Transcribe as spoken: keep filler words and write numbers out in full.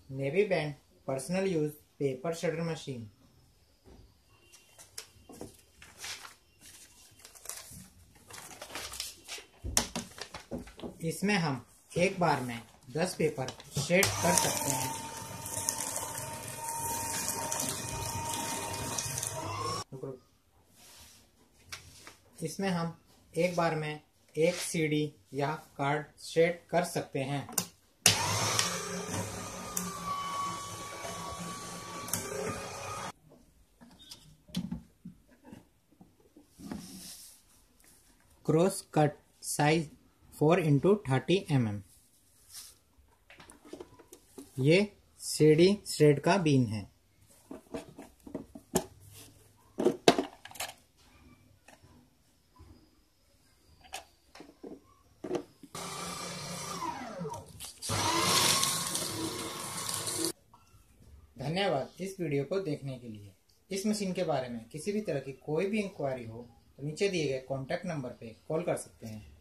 Navy band personal use paper shredder machine. इसमें हम एक बार में दस पेपर शेड कर सकते हैं। इसमें हम एक बार में एक सीडी या कार्ड शेड कर सकते हैं। Cross cut size four into thirty M M. ये सीडी श्रेड का बीन है। धन्यवाद इस वीडियो को देखने के लिए। इस मशीन के बारे में किसी भी तरह की कोई भी इंक्वायरी हो तो नीचे दिए गए कॉन्टैक्ट नंबर पे कॉल कर सकते हैं।